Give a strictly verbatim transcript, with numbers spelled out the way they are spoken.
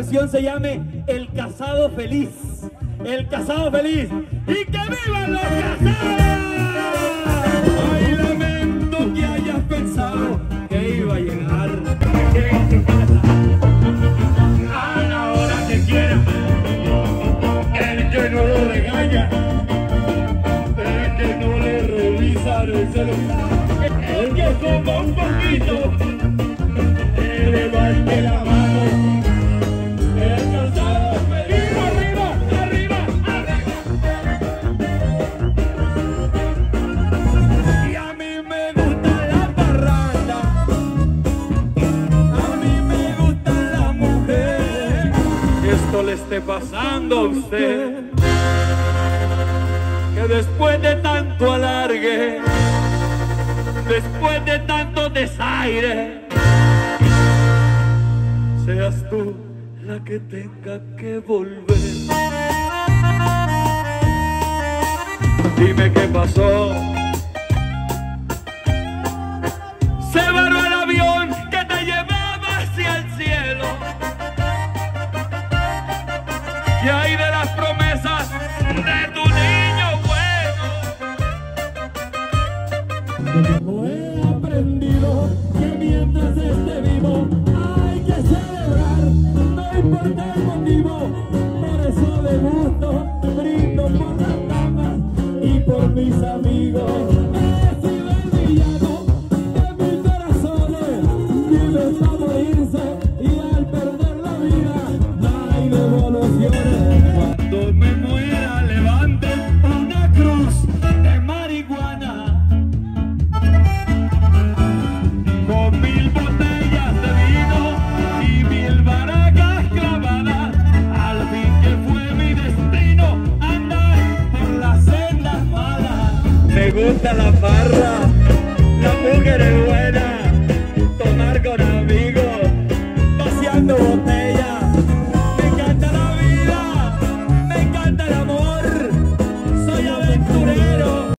canción se llame El Casado Feliz. El Casado Feliz. ¡Y que vivan los casados! Ay, lamento que hayas pensado que iba a llegar. A la hora que quiera. El que no lo regaña. El que no le revisa el celular. El que como un poquito. Que levante la mano. El casado feliz. Arriba, arriba, arriba. Y a mí me gusta la parranda. A mí me gusta la mujer. Que esto le esté pasando a usted. Que después de tanto alargue, después de tanto desaire, seas tú la que tenga que volver. Dime qué pasó. Se varó el avión que te llevaba hacia el cielo. ¿Qué hay de las promesas de tu niño bueno? No he aprendido que mientras esté vivo hay que celebrar, no importa el motivo. Por eso de gusto brindo por las damas y por mis amigos. He sido el villano de mil corazones, vive para morirse y al perder la vida no hay devoluciones. Cuando me muera levanten una cruz de marihuana con mil botellas de vino y mil baracas clavadas. Al fin que fue mi destino andar por las sendas malas. Me gusta la farra, la mujer es buena.